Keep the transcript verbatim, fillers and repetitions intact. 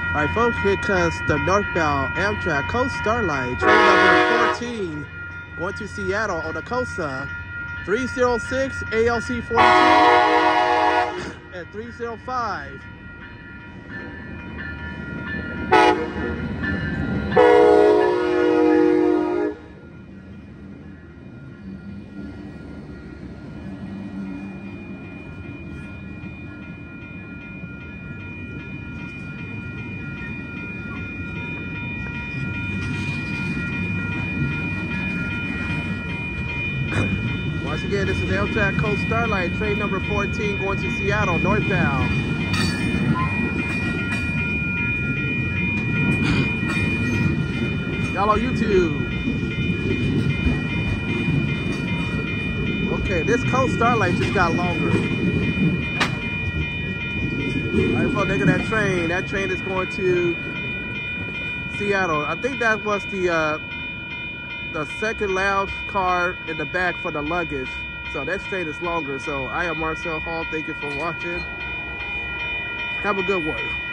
All right, folks, here comes the northbound Amtrak Coast Starlight, train number fourteen, going to Seattle on the Costa, three oh six A L C forty-two and three oh five. Once again, this is Amtrak Coast Starlight, train number fourteen, going to Seattle, northbound. Y'all on YouTube. Okay, this Coast Starlight just got longer. All right, folks, look at that train. That train is going to Seattle. I think that was the uh, the second lounge car in the back for the luggage. So that train is longer. So I am Marcel Hall. Thank you for watching. Have a good one.